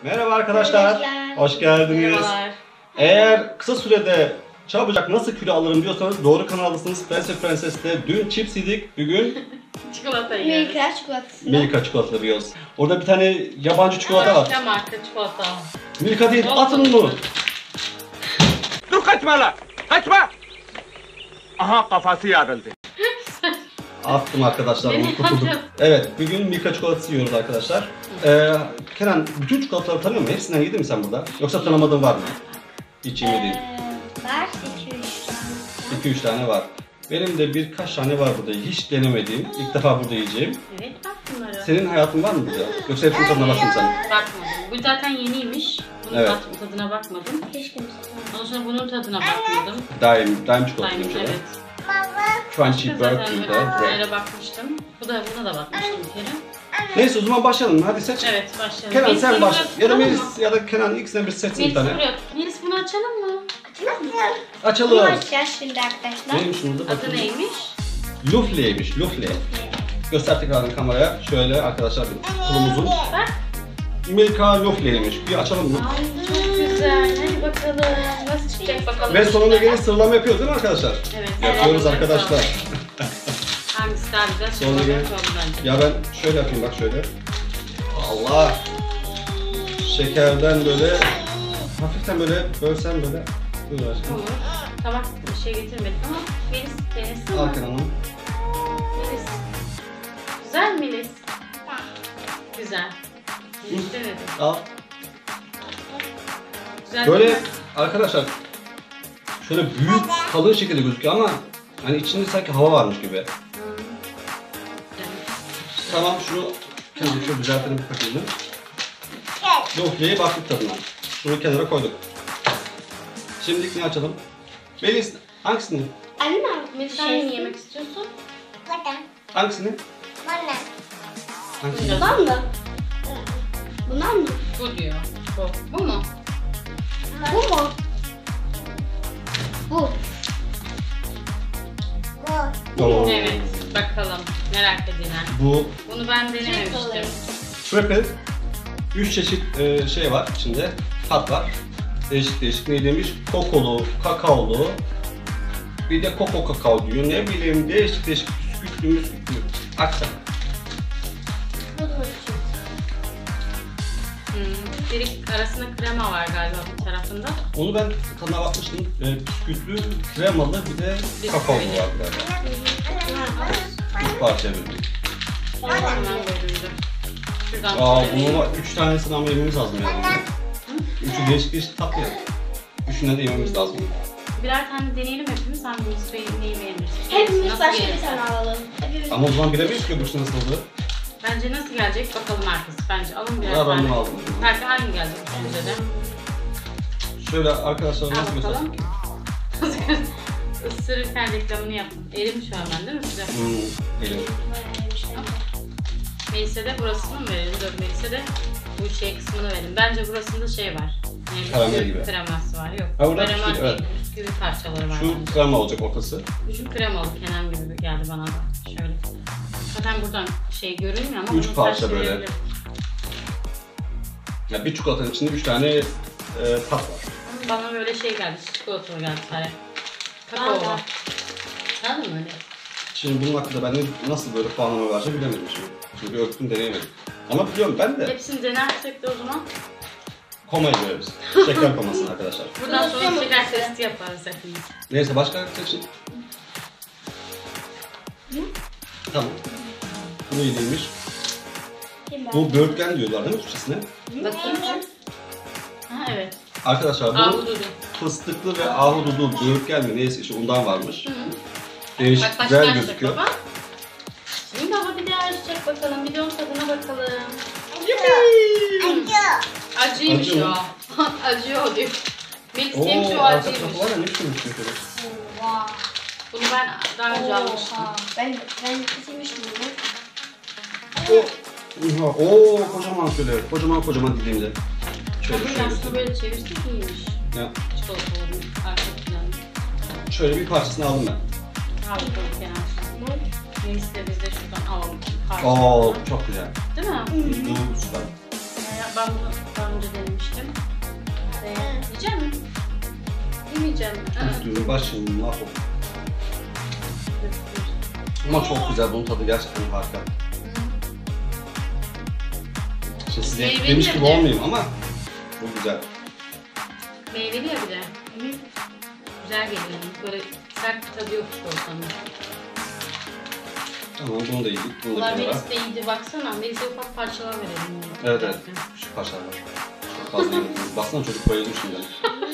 Merhaba arkadaşlar. Hoş geldiniz. Merhabalar. Eğer kısa sürede çabucak nasıl kilo alırım diyorsanız doğru kanaldasınız. Prenses'te dün chips yedik, bugün Çikolata yiyoruz. Milka çikolatası. Milka çikolata yiyoruz. Orada bir tane yabancı çikolata var. Başka marka çikolata. Milka değil, atın bunu. Dur kaçma lan! Kaçma! Aha kafası yarıldı. Attım arkadaşlar, Beni bunu kurtulduk. attın. Evet, bugün Milka çikolatası yiyoruz arkadaşlar. Kenan, bütün çikolataları tanıyor musun? Hepsinden yedin mi sen burada? Yoksa tanımadığın var mı? Hiç yemediğin. Var 2-3 tane. 2-3 tane var. Benim de birkaç tane var burada. Hiç denemediğim. İlk defa burada yiyeceğim. Evet bak bunlara. Senin hayatın var mı burada? Yoksa hepsinin tadına baktın sen? Bakmadım. Bu zaten yeniymiş. Bunun Evet. tadına bakmadım. Keşke mesela. Ondan sonra bunun tadına bakmadım. Daim Aynen çikolataymış evet. Crunchy Zaten Burger'da. böyle bakmıştım. Buna da bakmıştım bir kere. Neyse o zaman başlayalım. Hadi seç. Evet başlayalım. Kenan Melis, sen bunu başla. Ya da bırakalım Melis mı? ya da Kenan ikisinden bir seçsin bir Melis tane. buraya. Melis bunu açalım mı? Bunu Açalım. açacağız şimdi arkadaşlar. Neymiş burada? Adı Bakın. neymiş? Lufle'ymiş. Lufle. Göster tekrardan kameraya. Şöyle arkadaşlar kulumuzun. Bak. Milka Lufle'ymiş. Bir açalım mı? Ay çok güzel. Hadi bakalım. Nasıl çıkacak bakalım. Ve sonunda gene sıralama yapıyoruz değil mi arkadaşlar? Evet. Yapıyoruz evet, arkadaşlar. Hangisi daha güzel? Sonra Sonra gene- Ya ben şöyle yapayım bak şöyle. Allah! Şekerden böyle hafiften böyle bölsem böyle. Buyur aşkım. Olur. Tabak bir şey getirmedik ama Melis denesin Al mi? Kenan'ım. Melis. Güzel mi Melis? Güzel. Melis denedi. Al. Güzel Böyle değil mi? arkadaşlar şöyle büyük kalın şekilde gözüküyor ama hani içinde sanki hava varmış gibi. Evet. Tamam şunu Kenan şöyle düzeltelim paketini. Lofle'ye baktık tadına. Şunu kenara koyduk. Şimdi ne açalım? Melis hangisini? Anne Melis hangisini yemek istiyorsun? Hangisini? Hangisini? Bundan mı? Bundan mı? Bu diyor. Bu mu? Bu mu? Bu. Oo. Evet. Bakalım. Merak edilen. Bu Bunu ben denememiştim. Triple 3 çeşit şey var içinde. Tat var. Değişik değişik ne demiş? Kokolu, kakaolu. Bir de koko kakao diyor. Ne bileyim değişik değişik bisküvitli müsküvitli. Aksan. Biri arasında krema var galiba bu tarafında. Onu ben tadına bakmıştım. Bisküvitli, kremalı bir de kakaolu var galiba. 3 parça bölüm. Hemen bölündü. Şuradan Aa şöyle bunu 3 tanesini ama yememiz lazım yani. Üçü değişik değişik tatlı ya. Üçünden de yememiz lazım. birer tane deneyelim hepimiz. Hangimiz neyi beğeniriz? Hepimiz Nasıl başka gelir? bir tane alalım. Hepimiz. Ama o zaman bilemeyiz ki öbürsü nasıl oldu. Bence nasıl gelecek bakalım arkası. Bence alın birer Ya ben tane. bunu aldım. Belki hangi gelecek bence de. Şöyle arkadaşlar nasıl Al bakalım. göstereyim? Isırırken reklamını yapın. Erimiş o hemen değil mi size? Elim. Melis'e de burasını mı verelim? Dur Melis'e de bu şey kısmını verelim. Bence burasında şey var. Yani Karamel bisküvi gibi. kreması var. Yok. Ha, burada Karamel bisküvi, evet. değil. Bisküvi parçaları var. Şu krema olacak ortası. Şu kremalı Kenan gibi geldi bana da. Şöyle. Zaten buradan şey görünmüyor ama Üç bunu parça ters böyle. çevirebilirim. Ya bir çikolatanın içinde 3 tane tat var. Bana böyle şey geldi. Çikolatalı geldi sadece. Kakao Bana da. var. Anladın mı öyle? Şimdi bunun hakkında ben de nasıl böyle puanlama vereceğim bilemedim şimdi. Çünkü ölçtüm deneyemedim. Ama biliyorum ben de Hepsini denersek de o zaman komayı veririz. Şeker komasını arkadaşlar. buradan sonra şeker testi yaparız hepimiz. Neyse başka seçin. Tamam. Bu neymiş? Bu böğürtlen diyorlar değil mi Türkçesine? Bakayım. Ha evet. Arkadaşlar bu Ahududu. fıstıklı ve ahududu böğürtlen mi neyse işte ondan varmış. Hı. Değişik Bak başka güzel açacak gözüküyor. baba. Şimdi baba bir daha açacak bakalım. Bir de onun tadına bakalım. Acıymış Acı o. mı? Acıyor o diyor. Melis yemiş o arka acıymış. tarafı var ya ne sürmüş şöyle. Bunu ben daha önce almıştım. Ben bitirmiştim bunu. Oo kocaman şöyle kocaman dilimde. Şöyle Bunu şöyle. aslında böyle çevirsek iyiymiş. Ya, Çikolatalı arka planı. şöyle bir parçasını aldım ben. Al bakalım Kenan. Melis de biz de şuradan alalım. Oo çok güzel. Değil mi? Bu süper. Ben bunu önce denemiştim. Yiyecek misin? Yemeyeceğim. Dur başım mahvoldu. Ama çok güzel, bunun tadı gerçekten harika. Şimdi size Meyveli demiş de gibi bir de. olmayayım ama çok güzel. Meyveli ya bir de. Güzel geliyor. Böyle sert bir tadı yok çikolatanın. Tamam, bunu da yedik. Bunu da Bunlar kenara. Melis de iyiydi. Baksana. Melis'e ufak parçalar verelim. Evet evet. Küçük parçalar var. Çok fazla yedik. Baksana çocuk bayıldı şimdi.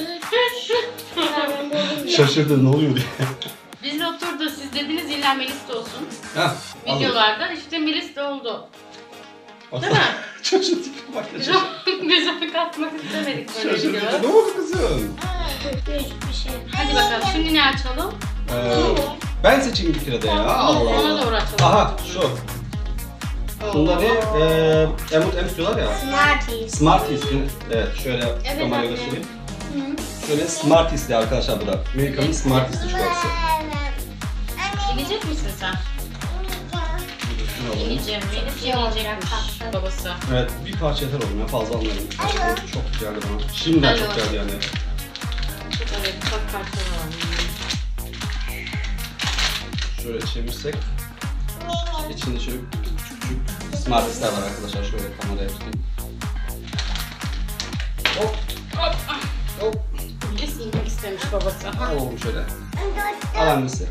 Ben buldum ya. Şaşırdı, ne oluyor diye. Biz oturdu. Siz dediniz illa Melis de olsun. Hah. Videolarda işte Melis de oldu. Değil mi? Çocuğun tipine bak ya. Biz onu katmak istemedik böyle Şaşırdı. videolara. Ne oldu kızım? Büyük bir şey. Hadi bakalım şimdi ne açalım? Ben seçeyim bir kere de ya. Allah Ona Allah. doğru açalım. Aha şu. Şunda ne? M&M's diyorlar ya. Smarties. Smarties. Evet şöyle Evet, kameraya anne. göstereyim. Hı. Şöyle Smarties diye arkadaşlar bu da. Amerika'nın Smarties çikolatası. Yiyecek misin sen? Yiyeceğim. Melis yiyecekmiş babası. Evet bir parça yeter oğlum ya, fazla almayalım. Çok geldi bana. Şimdiden çok Alo. geldi yani. Evet, ufak parçalar var. Şöyle çevirsek. İçinde şöyle küçük küçük Smarties'ler var arkadaşlar. Şöyle kameraya tutayım. Hop hop hop. Melis yemek istemiş babası. Aha. Al oğlum şöyle. Al annesi.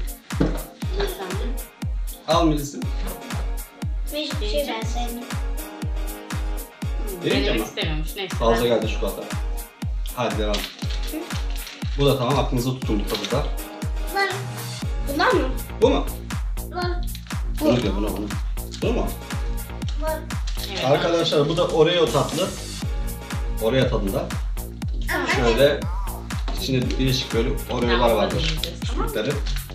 Al Melis'im. Hiçbir şey ben sevmiyorum. Değil mi Denemek ama? istemiyormuş. Neyse. Fazla geldi çikolata. Hadi devam. Bu da tamam, aklınızda tutun bu tadı da. Bunlar mı? Bu mu? Var. Bunu diyor, bunu. Bu mu? Var. Evet. Arkadaşlar bu da Oreo tatlı. Oreo tadında. Şöyle içinde değişik böyle Oreo'lar vardır. Çocukları.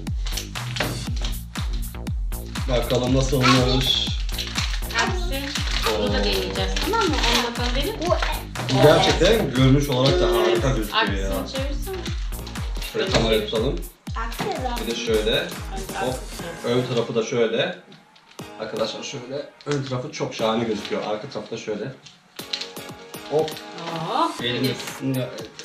Bakalım nasıl olmuş. Aksi. Bunu da deneyeceğiz. Tamam mı? Onu bakalım deneyelim. Bu Bu gerçekten görünüş olarak da harika gözüküyor ya. Aksini çevirsene. Şöyle kamerayı tutalım. aktı. Bir de şöyle. Hadi Hop. aksi. Ön tarafı da şöyle. Arkadaşlar şöyle. Ön tarafı çok şahane gözüküyor. Arka tarafı da şöyle. Hop. Oh, Elini Melis.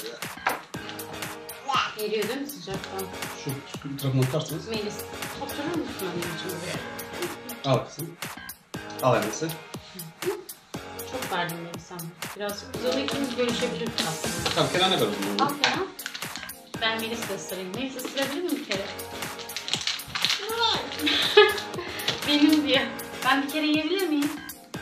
Geliyor değil mi sıcaktan? şu tarafını tutarsanız. Melis, oturur musun anneciğim buraya? Al kızım. Al annesi. Çok verdim Melis ama. Biraz biz onu ikimiz bölüşebilirdik aslında. Tamam kenarına ver o zaman. Al Kenan. Ben Melis'le ısırayım. Melis ısırabilir miyim bir kere? Benim diyor. Ben bir kere yiyebilir miyim?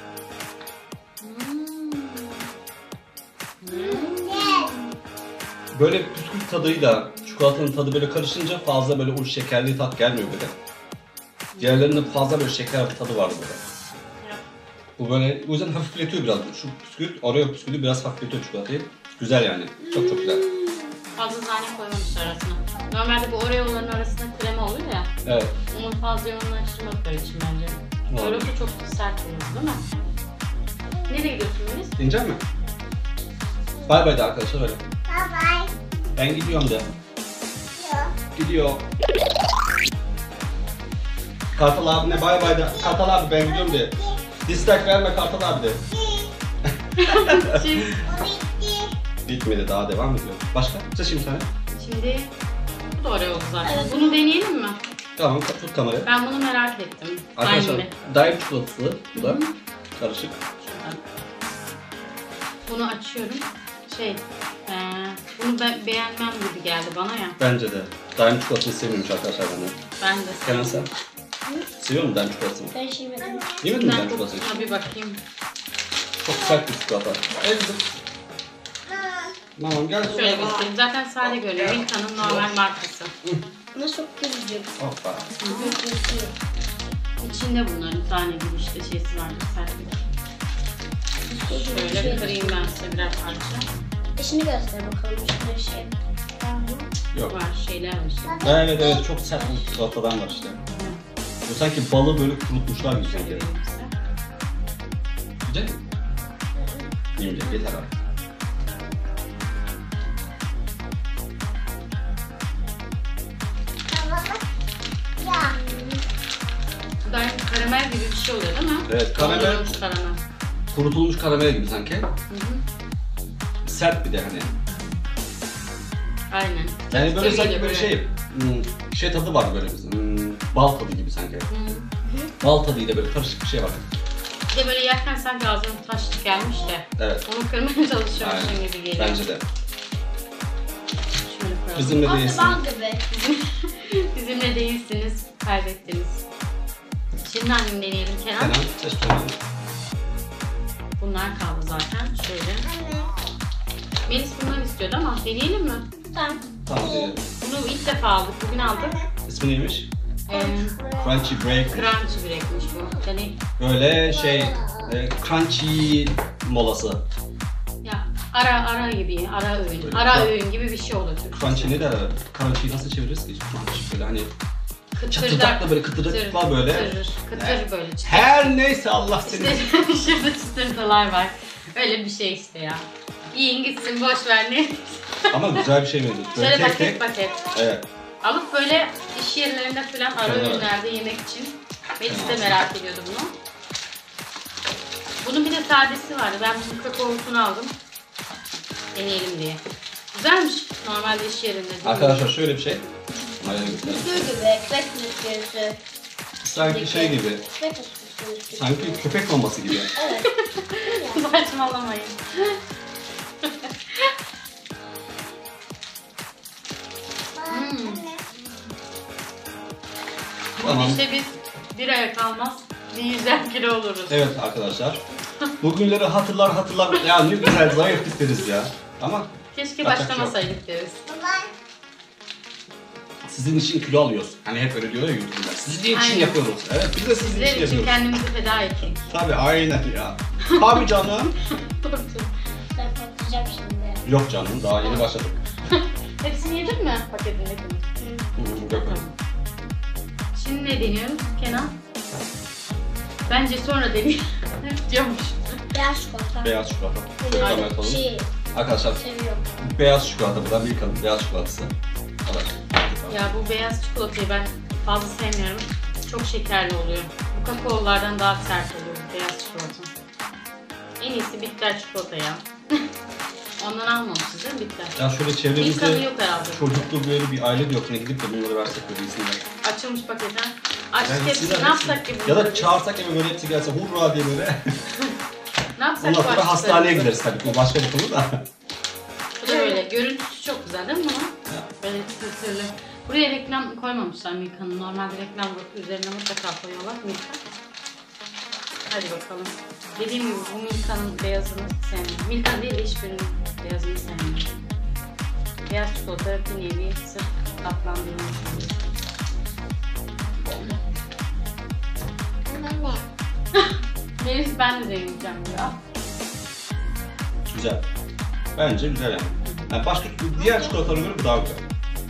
Böyle bisküvi tadıyla çikolatanın tadı böyle karışınca fazla böyle o şekerli tat gelmiyor böyle. Diğerlerinde fazla böyle şeker bir tadı vardı böyle. Bu böyle o yüzden hafifletiyor biraz. Şu bisküvit, Oreo bisküvi biraz hafifletiyor çikolatayı. Güzel yani. Çok çok güzel. Fazla tane koymamışlar arasına. Normalde bu Oreo'ların arasında krema oluyor ya. Evet. Onun fazla yoğunlaştırmadıkları için bence. Olabilir. Oreo çok sert oluyor değil mi? Nereye gidiyorsun Melis? Deneyecek mi? Bay bay de arkadaşlar öyle. Bye bye. Ben gidiyorum de. Gidiyor. Kartal abine bay bay de. Kartal abi ben gidiyorum de. Dislike verme Kartal abi de. Bitmedi, daha devam ediyor. Başka? Seçeyim sana. Şimdi bu da Oreo zaten. Evet. Bunu deneyelim mi? Tamam, tut kamerayı. Ben bunu merak ettim. Arkadaşlar, Aynı. daim çikolatası bu da. Karışık. Şuradan. Bunu açıyorum. Bunu beğenmem gibi geldi bana ya. Bence de. Daim çikolatasını sevmiyormuş arkadaşlar benden. Ben de Kenan sen? Seviyor musun daim çikolatasını? Ben şey yemedim. Yemedin mi Ben daim çikolatasını? kokusuna bir bakayım. Çok sert bir çikolata. Ezdim. Tamam gel. Şöyle göstereyim. Zaten sade görünüyor. Milka'nın normal markası. Ama çok kızıcık. Hoppa. İçinde bunların tane gibi işte şeysi var. Sertlik. Şöyle bir kırayım ben size birer parça. Şimdi göster bakalım şöyle şey. Yok. Var şeyler var işte. Evet evet, çok sert bir çikolatadan var işte. Bu sanki balı böyle kurutmuşlar gibi sanki. Şöyle vereyim size. Yiyecek misin? Yiyecek, yeter abi. Bu da karamel gibi bir şey oluyor değil mi? Evet, karamel. Dondurulmuş karamel. Kurutulmuş karamel gibi sanki. Hı hı. sert bir de hani. Aynen. Yani böyle Tabii sanki geliyor böyle şey tadı var böyle bal tadı gibi sanki. Bal tadıyla böyle karışık bir şey var. Bir de böyle yerken sanki ağzına taş gelmiş de. Evet. Onu kırmaya çalışıyormuşum Aynen. gibi geliyor. Bence de. Şöyle koyalım. Bizimle Aslında değilsin. bal gibi. Bizimle değilsiniz, kaybettiniz. Şimdi hangini deneyelim Kenan? Kenan, seç bakalım. Bunlar kaldı zaten. Şöyle. Melis bunları istiyordu ama deneyelim mi? Tamam. Tamam diyelim. Bunu ilk defa aldık. Bugün aldık. İsmi neymiş? Ee, Crunchy Break. Crunchy Break'miş bu. Yani Böyle crunchy molası. ya ara gibi, ara öğün. Böyle Ara bak. öğün gibi bir şey olur Türkçesi. Crunchy ne der? Crunchy'yi nasıl çeviririz ki? Böyle hani Kıtırdak- çatırdaklı böyle kıtırdak böyle. Kıtır böyle çıtır. Her neyse Allah seni. İşte şurada çıtırtılar var. Öyle bir şey işte ya. Yiyin gitsin boş ver ne. Ama güzel bir şey benziyor. Böyle Şöyle tek tek. paket. Evet. Alıp böyle iş yerlerinde falan ara Evet. öğünlerde yemek için. Melis de merak ediyordu bunu. Bunun bir de sadesi vardı. Ben bunun kakaosunu aldım. Deneyelim diye. Güzelmiş. Normalde iş yerinde değil mi? Arkadaşlar şöyle bir şey. Hayır, güzel. Bisküvi gibi. Ekmek bisküvisi. Sanki şey gibi. Ekmek bisküvisi. Sanki köpek maması gibi. Evet. Saçmalamayın. Tamam. İşte biz bir aya kalmaz 100 kilo oluruz. Evet arkadaşlar. Bugünleri hatırlar. Ya ne güzel zayıflık deriz ya. Ama Keşke Yapacak bir başlamasaydık deriz. sizin için kilo alıyoruz. Hani hep öyle diyorlar ya YouTube'da. Sizin için Aynen. yapıyoruz. Evet biz de sizin Sizler için için yapıyoruz. kendimizi feda ettik. Tabii aynen ya. Tabii canım. Ben patlayacağım şimdi. Yok canım daha yeni başladık. Hepsini yedin mi paketindekini? Yok. Şimdi ne deniyoruz Kenan? Bence sonra deneyelim diyormuş. Beyaz çikolata. Beyaz çikolata. Aynen. Şöyle hemen atalım. Arkadaşlar Seviyorum. beyaz çikolata bu da Milka'nın beyaz çikolatası. Evet. Ya bu beyaz çikolatayı ben fazla sevmiyorum. Çok şekerli oluyor. Bu kakaolardan daha sert oluyor bu beyaz çikolata. En iyisi bitter çikolata ya. Ondan almamışız değil mi bitter? Ya şöyle İlk tadı çevremizde yok herhalde. çocuklu böyle bir aile de yok. Ne gidip de bunları versek böyle isimler. Açılmış paketten. Açtık Yani hepsini sizler ne yapsak ki Ya bunları da biz? çağırsak eve böyle hepsi gelse hurra diye böyle. Ne yapsak Ondan bu sonra açtıklarımızı? hastaneye gideriz tabii. Bu başka bir konu da. Bu da böyle. Görüntüsü çok güzel değil mi bunun? Böyle tırtırlı. Buraya reklam koymamışlar Milka'nın. Normalde reklam üzerine mutlaka koyuyorlar Milka. Hadi bakalım. Dediğim gibi bu Milka'nın beyazını sevmiyorum. Milka değil de hiçbirinin beyazını sevmiyorum. Beyaz çikolata bir nevi sırf tatlandırılmış oluyor. Melis ben de deneyeceğim ya. Güzel. Bence güzel yani. Yani başka diğer çikolatalara göre bu daha güzel.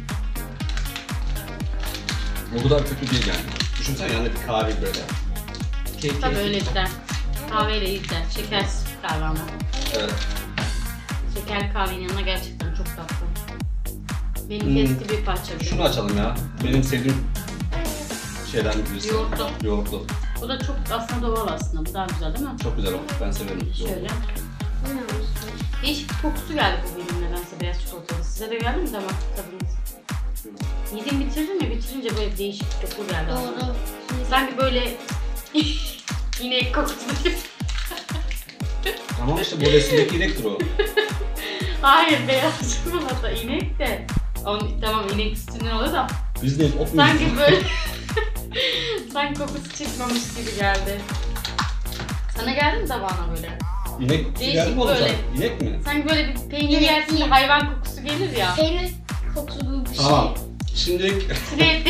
O kadar kötü değil yani. Düşünsene yanında bir kahve böyle. Tabii öyle gider. Kahveyle iyi gider. Şekersiz kahve ama. Evet. Şekerli kahvenin yanına gerçekten çok tatlı. Benim kesti bir parça. Şunu açalım ya. Benim sevdiğim şeyden birisi. Yoğurtlu. Yoğurtlu. Bu da çok aslında doğal aslında. Bu daha güzel değil mi? Çok güzel olmuş. Ben severim yoğurtlu. Şöyle. Değişik bir kokusu geldi bu benim nedense beyaz çikolatalı. Size de geldi mi damak tadınız? Yedim bitirdin mi? Bitirince böyle bir değişik bir koku geldi. Doğru. Sanki böyle inek kokusu gibi. Tamam işte bu resimdeki inektir o. Hayır beyaz çikolata inek de. Tamam inek sütünden oluyor da. Biz neyiz? Ot muyuz? Sanki böyle sanki kokusu çıkmamış gibi geldi. Sana geldi mi tabağına böyle? İnek kokusu Değişik geldi mi olacak? böyle. İnek mi? Sanki böyle bir peynir İnek yersin de değil. hayvan kokusu gelir ya. Peynir kokusu gibi bir şey. Tamam. Şimdi Evet.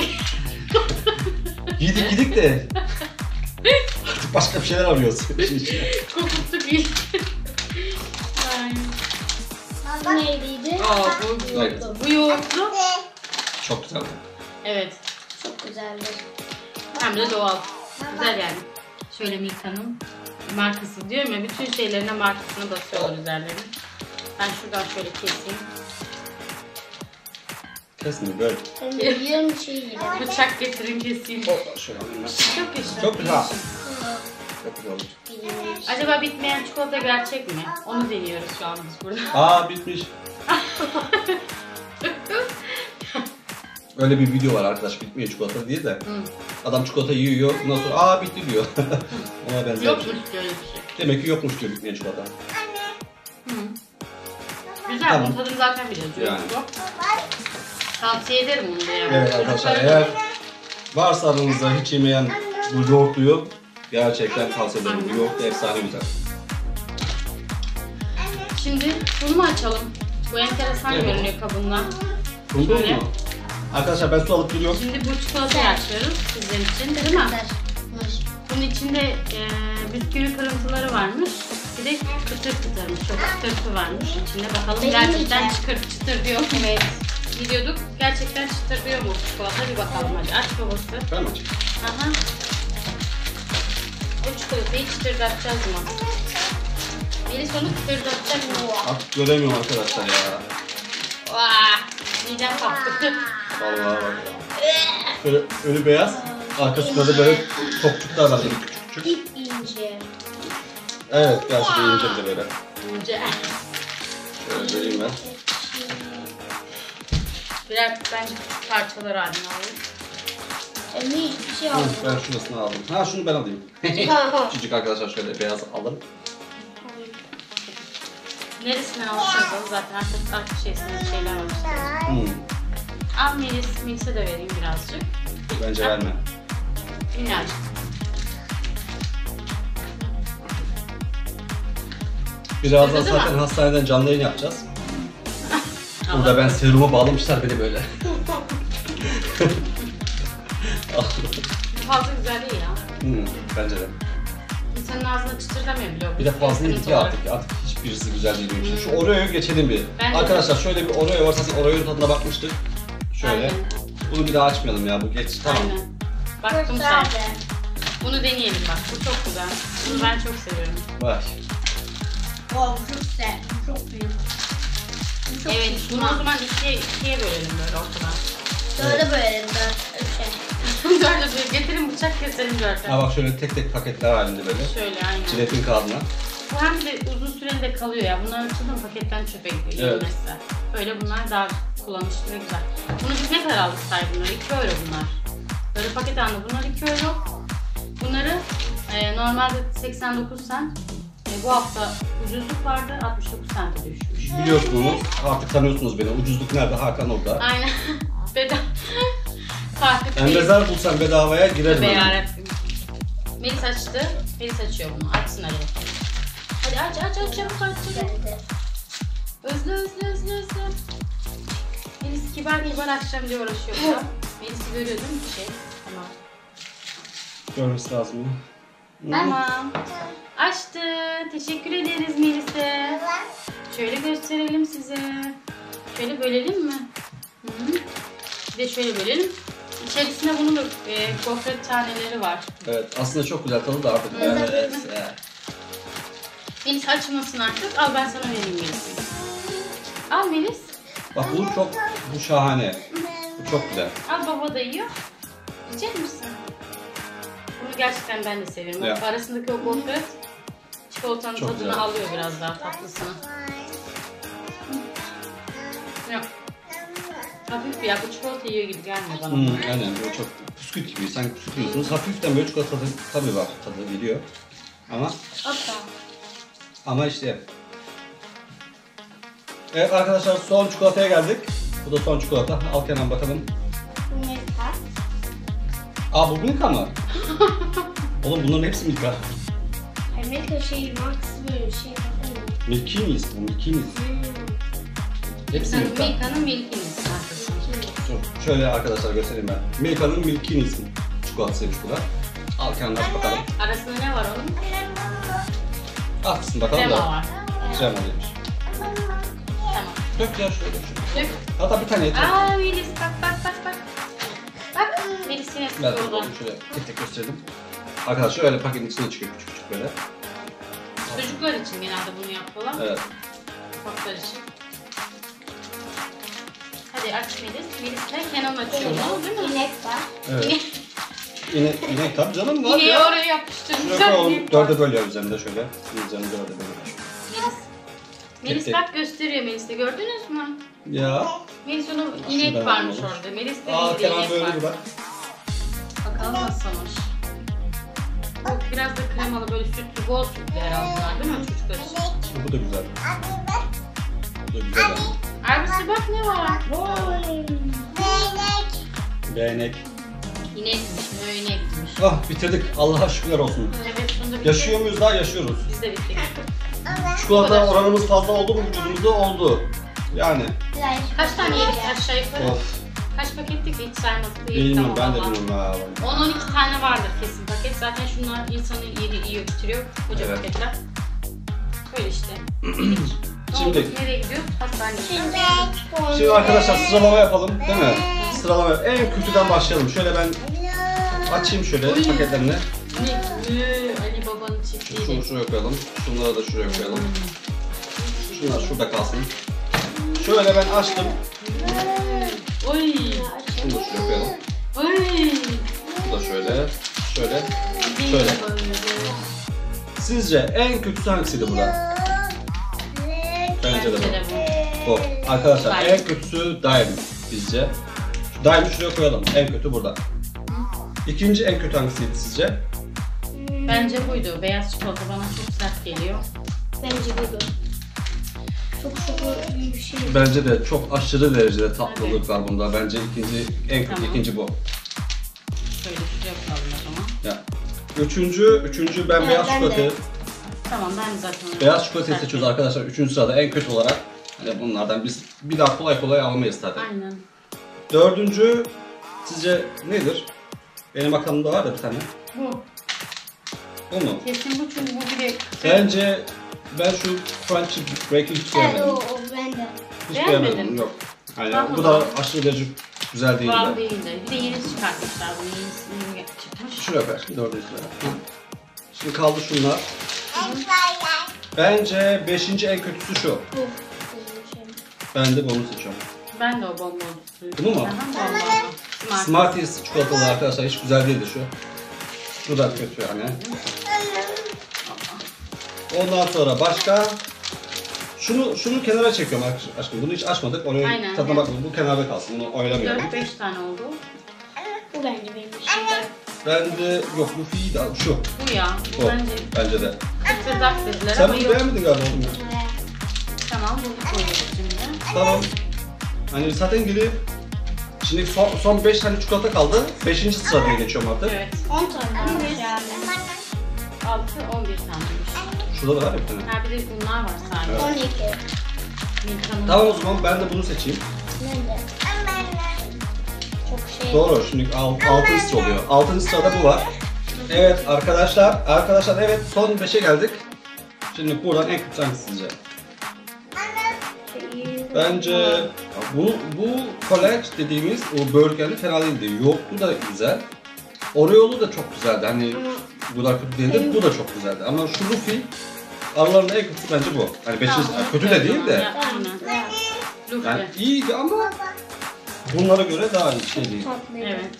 yedik de artık başka bir şeyler arıyoruz. Kokusu değil. Ay. Bu neyliydi? Aa, bu yoğurtlu. Bu yoğurtlu. Çok güzel. Evet. Çok güzeldi. Hem de doğal. Güzel yani. Şöyle Milka'nın markası diyorum ya, bütün şeylerine markasını basıyorlar üzerlerine. Ben şuradan şöyle keseyim. Kesme böyle. Ben de yiyorum bir şey yedim. Bıçak getirin keseyim. Şöyle alayım ben. Çok yaşa. Çok güzel. Çok güzel olmuş. yemiş. Acaba bitmeyen çikolata gerçek mi? Onu deniyoruz şu an biz burada. Aa bitmiş. Öyle bir video var arkadaş, bitmiyor çikolata diye de. Hı. Adam çikolata yiyor, ondan sonra aa bitti diyor. Ona benzer bir Yokmuş şey. böyle bir şey. Demek ki yokmuş diyor bitmeyen çikolata. Hı. Güzel, Tamam. bunun tadını zaten biliyoruz. Yani. Yok. Tavsiye ederim onu da yani. Evet arkadaşlar, eğer varsa aranızda hiç yemeyen bu yoğurtluyu gerçekten tavsiye ederim. Bu yoğurt da efsane güzel. Şimdi bunu mu açalım? Bu enteresan Evet. görünüyor kabından. Buldun Şöyle. mu? Arkadaşlar ben su alıp geliyorum. Şimdi bu çikolatayı açıyoruz sizin için, değil mi? Bunun içinde bisküvi kırıntıları varmış. Bir de kıtır kıtırmış, çok kıtırtı varmış içinde. Bakalım gerçekten çıtır diyor mu? Evet. Gidiyorduk, gerçekten çıtır diyor mu çikolata? Bir bakalım hadi. Aç babası. Ben mi açayım? Aha. O çikolatayı çıtırdatacağız mı? Melis onu çıtırdatacak mı? Artık göremiyorum arkadaşlar ya. Vaaah! Midem kalktı. Vallahi bak. Böyle önü beyaz, arkasında da böyle topçuklar var böyle küçük küçük. İp ince. Evet, gerçekten ince bir de böyle. İnce. Şöyle vereyim ben. Birer bence küçük parçalar haline alalım. Emre hiçbir şey Hı, almadı. ben şurasını aldım. Ha şunu ben alayım. Küçücük arkadaşlar şöyle beyaz alın. Neresinden alışırdım zaten artık şeysinde şeyler var işte. Hmm, Al Melis'e de vereyim birazcık. bence verme. Minnacık. Birazdan Değil mi? zaten hastaneden canlı yayın yapacağız. Burada ben seruma bağlamışlar beni böyle. Fazla güzel değil ya. Bence de. İnsanın ağzına çıtırdamıyor bile o. Bir de fazla yedik Sıkıntı ya olarak. artık hiçbirisi güzel değil benim için. Şu Oreo'yu geçelim bir. Bence Arkadaşlar şöyle bir Oreo var, zaten Oreo'nun tadına bakmıştık. Şöyle. Aynen. Bunu bir daha açmayalım ya, bu geç tamam. Aynen. Baktım sen. Bunu deneyelim bak. Bu çok güzel. Bunu ben çok seviyorum. Bak. Oh çok güzel. Çok büyük. Bu çok Evet, şişman. bunu o zaman ikiye bölelim böyle ortadan. Dörde bölelim. Dört. Üçe. Dörde böyle getirin bıçak keselim dörtten. Ha bak şöyle tek tek paketler halinde böyle. Şöyle aynen. Jiletin kağıdına. Bu hem de uzun süreli de kalıyor ya. Bunlar açıldı mı paketten çöpe gidiyor. Evet. Yenmezse. Böyle bunlar daha kullanışlı ve güzel. Bunu biz ne kadar aldık say bunları? 2 euro bunlar. Böyle paket aldı. Bunlar 2 euro. Bunları normalde 89 cent. Bu hafta ucuzluk vardı. 69 cent'e düşmüş. Biliyorsunuz, artık tanıyorsunuz beni. Ucuzluk nerede? Hakan orada. Aynen. Bedava. Takip Ben mezar bulsam bedavaya girerim. Tövbe hemen. yarabbim. Melis açtı. Melis açıyor bunu. Açsın hadi. Hadi aç çabuk aç çabuk. Geldi. Özle. Melis kibar açacağım diye uğraşıyor burada. Melis'i görüyor değil mi bir şey? Tamam. Görmesi lazım ya. Tamam. Açtı. Teşekkür ederiz Melis'e. Şöyle gösterelim size. Şöyle bölelim mi? Hı. Bir de şöyle bölelim. İçerisinde bunun da gofret taneleri var. Evet, aslında çok güzel tadı da artık. Evet. Evet. Melis açmasın artık. Al ben sana vereyim Melis'i. Al Melis. Bak bu şahane. Bu çok güzel. Al baba da yiyor. Yiyecek misin? Bunu gerçekten ben de seviyorum. Ya. Bak, arasındaki o gofret çikolatanın Çok tadını güzel. alıyor biraz daha tatlısını. Yok. Hafif ya bu çikolata yiyor gibi gelmiyor bana. Aynen, böyle çok püsküt gibi. Sanki püsküt yiyorsunuz. Hafiften böyle çikolata tadı var. Tadı geliyor. Ama işte. Evet arkadaşlar, son çikolataya geldik. Bu da son çikolata. Al Kenan bakalım. Bu Milka. Aa bu Milka mı? Oğlum bunların hepsi Milka. Milka şey Max böyle bir şey. Milkinis bu, Milkinis. Hepsi Milka. Milka'nın Milkiniz markası. Dur, şöyle arkadaşlar göstereyim ben. Milka'nın Milkinis çikolatasıymış bu da. Al Kenan aç bakalım. Arasında ne var onun? Atsın bakalım Krema da. var. Krema demiş. Tamam. Dök ya şöyle. Dök. Hatta bir tane yeter. Aa Melis bak. Bak Melis yine Ben sıkıldı. şöyle tek tek gösterelim. Arkadaşlar öyle paketin içine çıkıyor küçük küçük böyle. Çocuklar için genelde bunu yapıyorlar. Evet. Ufaklar için. Hadi aç Melis. Melis de Kenan açıyor bunu değil mi? İnek var. Evet. İnek tabii canım var İneği ya. oraya yapıştırmışlar. Şöyle koyalım. inek var. Dörde bölüyoruz üzerinde şöyle. Üzerinde dörde bölüyoruz. Melis tek. bak gösteriyor Melis'te, gördünüz mü? Ya. Melis onun inek Şuradan varmış alalım. orada. Melis'te Aa bir de Kenan inek böyle var. bir bak. Bakalım nasılmış. Biraz da kremalı böyle sütlü, bol sütlü herhalde bunlar değil mi çocuklar için? Bu da güzel. Bu da güzel yani. Arbisi bak ne var? Beğenek. İnekmiş, inekmiş. Ah bitirdik. Allah'a şükürler olsun. Evet, şunu da bitirdik. Yaşıyor muyuz daha yaşıyoruz. Biz de bittik. Çikolata oranımız fazla oldu mu vücudumuzda oldu. Yani. Kaç tane yedik aşağı yukarı? Of. Kaç pakettik hiç saymadık. Bilmiyorum ben de bilmiyorum ha. 10-12 tane vardır kesin paket. Zaten şunlar insanı yiyor bitiriyor. Koca Evet. paketler. Böyle işte. Şimdi. Nereye gidiyor? Hastaneye. Şimdi arkadaşlar sıralama yapalım değil mi? Sıralama en kötüden başlayalım. Şöyle ben açayım şöyle paketlerini. Ali babanın çiftliği. Şunu şuraya koyalım. Şunları da şuraya koyalım. Şunlar şurada kalsın. Şöyle ben açtım. Oy. Şunu da şuraya koyalım. Oy. Bu da şöyle. Şöyle. Şöyle. Sizce en kötüsü hangisiydi burada? Bence de bu. Bu. Arkadaşlar en kötüsü Daim bizce. Şu Daim'i şuraya koyalım. En kötü burada. İkinci en kötü hangisiydi sizce? Bence buydu. Beyaz çikolata bana çok sert geliyor. Bence buydu. Çok iyi bir şey. Bence de çok aşırı derecede tatlılık var bunda. Bence en kötü Tamam. ikinci bu. Şöyle şuraya koyalım o zaman. Ya. Üçüncü ben Evet, beyaz ben de. çikolatayı. Tamam ben de zaten. Beyaz çikolatayı seçiyoruz arkadaşlar. Üçüncü sırada en kötü olarak. Yani bunlardan biz bir daha kolay kolay alamayız zaten. Aynen. Dördüncü sizce nedir? Benim aklımda var da bir tane. Bu. Bu mu? Kesin bu çünkü bu bir de Bence ben şu Crunchy Break'i hiç Evet beğenmedim. o bende. Hiç Beğenmedin beğenmedim. mi? Yok. Yani Ben bu o da zaman- aşırı derece güzel değil Bravo de. değildi. Bir de yenisi çıkartmışlar bunu. Yenisini çıkmış. Şuraya koy. Dördüncü sıraya. Şimdi kaldı şunlar. Bence beşinci en kötüsü şu. Bu. Ben de bunu seçiyorum. Ben de o bonbon. Bu mu? Aha, bonbon. Smarties çikolatalı arkadaşlar hiç güzel değildi şu. Bu da kötü yani. Ondan sonra başka şunu kenara çekiyorum aşkım. Bunu hiç açmadık. Onu Aynen. tadına bakmadım. Bu kenarda kalsın. Bunu oynamayalım. 4-5 tane oldu. Bu bence benim işimde. Ben de yok bu fi de şu. Bu ya. Bu O. bence Bence de. kıtırdak dediler Sen ama bunu yok. beğenmedin galiba oğlum ya. Tamam bunu koyuyoruz şimdi. Tamam. Hani zaten gidip şimdi son 5 tane çikolata kaldı. 5. sıraya geçiyorum artık. Evet. 10 tane varmış yani. 6-11 taneymiş. Şurada da var ya bir tane. Ha bir de bunlar var sadece. Evet. 12. Tamam Milka'nın. o zaman ben de bunu seçeyim. Nerede? Çok şey. Doğru. Şimdi 6. sıra oluyor. 6. sırada bu var. Evet arkadaşlar evet son 5'e geldik. Şimdi buradan en kötü hangisi sizce? Bence bu college dediğimiz o burgerli fena değildi. Yoğurtlu da güzel. Oreo'lu da çok güzeldi. Hani bu da kötü değildi. Bu da çok güzeldi. Ama şu Luffy aralarında en kötüsü bence bu. Hani 5. kötü de değil de. Ya, aynen. Luffy. Yani iyiydi ama bunlara göre daha iyi şey değil. Tatlıydı. Evet.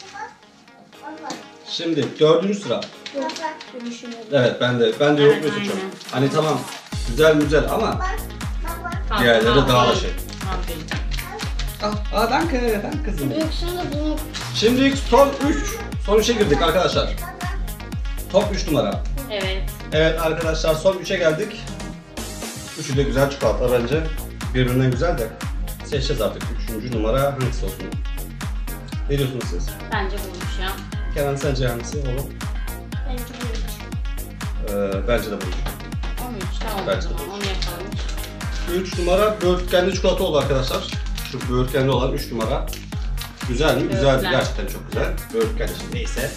Şimdi 4. sıra. Düşünüyorum. Evet ben de Evet, yoğurtlu seçiyorum. aynen. Hani tamam güzel ama Tatlı, diğerleri tatlı daha da değil. şey. Tatlı değil. Danke kızım. Yoksa da bunu Şimdi son 3. Son 3'e girdik arkadaşlar. Top 3 numara. Evet. Evet arkadaşlar son 3'e geldik. Üçü de güzel çikolata bence. Birbirinden güzel de. Seçeceğiz artık 3. numara hangisi olsun. Ne diyorsunuz siz? Bence buymuş ya. Kenan sence hangisi oğlum? bence buymuş. Bence de bu. 13 tamam Bence o de zaman onu yapalım. 3 numara böğürtlenli çikolata oldu arkadaşlar. Şu böğürtlenli olan 3 numara. Güzel mi? Güzel. Böğürtlen. Gerçekten çok güzel. Böğürtlen işte neyse.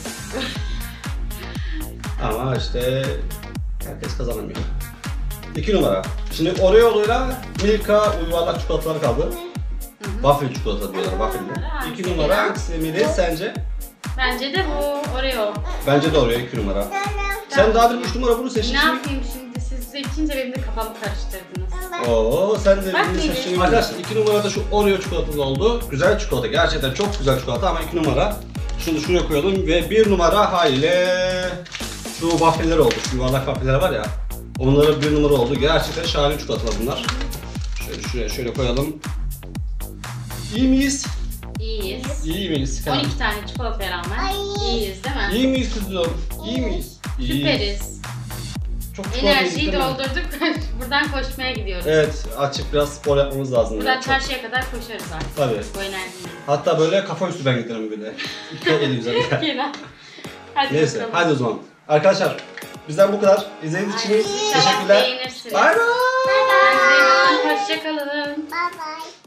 Ama işte herkes kazanamıyor. 2 numara. Şimdi Oreo'luyla Milka yuvarlak çikolatalar kaldı. Waffle çikolata diyorlar waffle'li. 2 numara hangisi Melis sence? Bence de bu Oreo. Bence de Oreo 2 numara. Sen daha bir 3 numara bunu seçtin. Ne yapayım şimdi? Siz seçince benim de kafamı karıştırdınız. Oo sen de Bak bunu Melis. seçtin. Arkadaşlar 2 numarada şu Oreo çikolatalı oldu. Güzel çikolata. Gerçekten çok güzel çikolata ama 2 numara Şunu da şuraya koyalım ve 1 numara haliyle şu wafeler oldu. Şu yuvarlak wafeler var ya. Onlara 1 numara oldu. Gerçekten şahane çikolatalar bunlar. Şöyle şuraya şöyle koyalım. İyi miyiz? İyiyiz. İyi miyiz? 12 tane çikolataya rağmen Ay. iyiyiz değil mi? İyi miyiz kızım? İyi miyiz? İyiyiz. Süperiz. Çok çikolata yedik Enerjiyi değil mi? doldurduk. Buradan koşmaya gidiyoruz. Evet, açık biraz spor yapmamız lazım. Buradan Çok- çarşıya kadar koşarız artık. Tabii. Bu enerjiyle. Hatta böyle kafa üstü ben giderim böyle. Çok eli güzel. Kenan. Hadi Neyse, bakalım. hadi o zaman. Arkadaşlar, bizden bu kadar. İzlediğiniz için İnşallah teşekkürler. beğenirsiniz. Bay bay. Kendinize iyi bakın. Hoşçakalın. Bye bye.